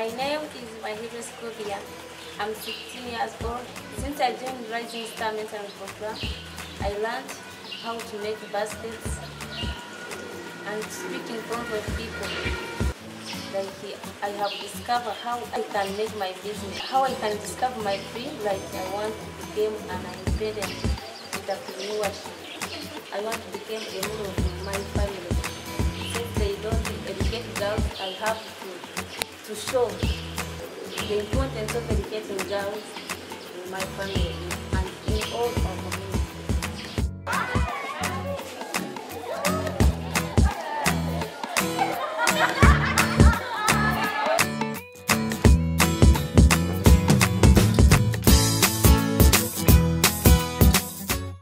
My name is Mahire Scovia. I'm 16 years old. Since I joined Rising Star Mentoring Program, I learned how to make baskets and speak in front of people. Like I have discovered how I can make my business, how I can discover my dream. Like I want to become an independent entrepreneurship. I want to become a member of my family. Since they don't educate girls, I have to show the importance of educating girls in my family and in all our community.